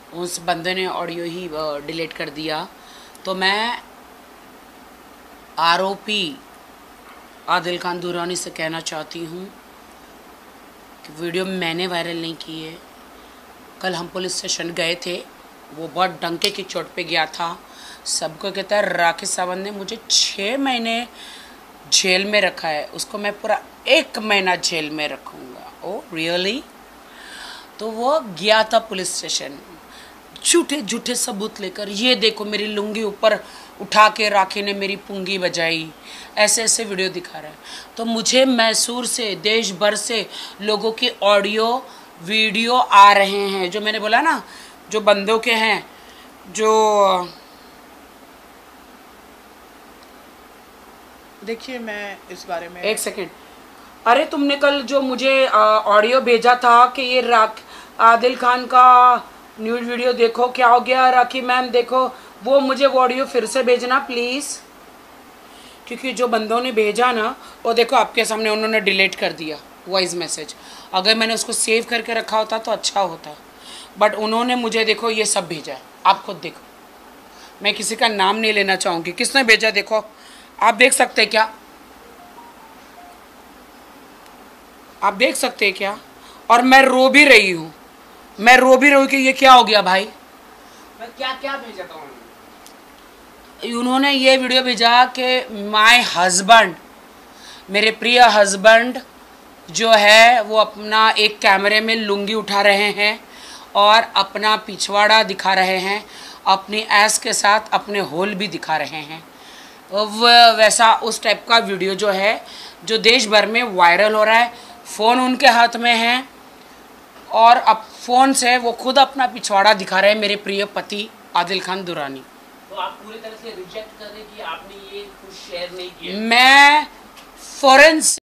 उस बंदे ने ऑडियो ही डिलीट कर दिया। तो मैं आरोपी आदिल खान दुरानी से कहना चाहती हूँ कि वीडियो मैंने वायरल नहीं की है। कल हम पुलिस स्टेशन गए थे, वो बहुत डंके की चोट पे गया था। सबको कहता है राकेश सावंत ने मुझे 6 महीने जेल में रखा है, उसको मैं पूरा 1 महीना जेल में रखूँगा। Oh really? तो वो गया था पुलिस स्टेशन झूठे झूठे सबूत लेकर, ये देखो मेरी लुंगी ऊपर उठा के राखी ने मेरी पुंगी बजाई, ऐसे ऐसे वीडियो दिखा रहा है। तो मुझे मैसूर से, देश भर से लोगों की ऑडियो वीडियो आ रहे हैं, जो मैंने बोला ना, जो बंदों के हैं, जो देखिए मैं इस बारे में एक सेकेंड, अरे तुमने कल जो मुझे ऑडियो भेजा था कि ये आदिल खान का न्यूज वीडियो देखो, क्या हो गया राखी मैम देखो, वो मुझे वो ऑडियो फिर से भेजना प्लीज़, क्योंकि जो बंदों ने भेजा ना वो देखो आपके सामने उन्होंने डिलीट कर दिया वॉइस मैसेज। अगर मैंने उसको सेव करके रखा होता तो अच्छा होता, बट उन्होंने मुझे देखो ये सब भेजा है। आप खुद देखो, मैं किसी का नाम नहीं लेना चाहूँगी, किसने भेजा देखो, आप देख सकते हैं क्या? आप देख सकते हैं क्या? और मैं रो भी रही हूँ, मैं रो भी रही हूँ कि ये क्या हो गया भाई। मैं क्या क्या भेजा था उन्होंने ये वीडियो भेजा कि माय हस्बैंड, मेरे प्रिय हस्बैंड जो है वो अपना एक कैमरे में लुंगी उठा रहे हैं और अपना पिछवाड़ा दिखा रहे हैं, अपनी ऐस के साथ अपने होल भी दिखा रहे हैं। वैसा उस टाइप का वीडियो जो है, जो देश भर में वायरल हो रहा है। फ़ोन उनके हाथ में है और अब फ़ोन से वो खुद अपना पिछवाड़ा दिखा रहे हैं, मेरे प्रिय पति आदिल खान दुरानी। तो आप पूरी तरह से रिजेक्ट कर रहे कि आपने ये कुछ शेयर नहीं किया? मैं फॉरेंसिक